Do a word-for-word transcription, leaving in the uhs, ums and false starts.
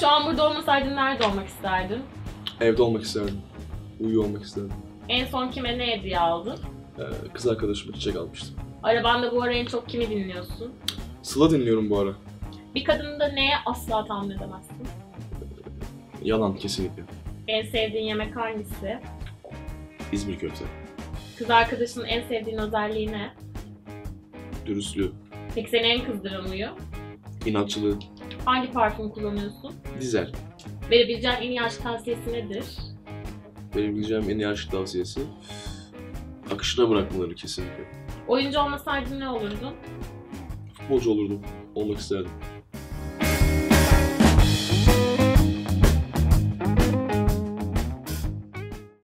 Şu an burada olmasaydın nerede olmak isterdin? Evde olmak isterdim. Uyuyor olmak isterdim. En son kime ne hediye aldın? Ee, kız arkadaşıma çiçek almıştım. Arabanda bu ara en çok kimi dinliyorsun? Sıla dinliyorum bu ara. Bir kadını da neye asla tahammül edemezsin? Yalan kesinlikle. En sevdiğin yemek hangisi? İzmir köfte. Kız arkadaşının en sevdiğin özelliği ne? Dürüstlüğü. Peki seni en kızdıran huyu? İnatçılığı. Hangi parfüm kullanıyorsun? Dizel. Verebileceğin en iyi aşk tavsiyesi nedir? Benim bileceğim en iyi aşk tavsiyesi akışına bırakmaları kesinlikle. Oyuncu olmasaydın ne olurdun? Futbolcu olurdum. Olmak isterdim.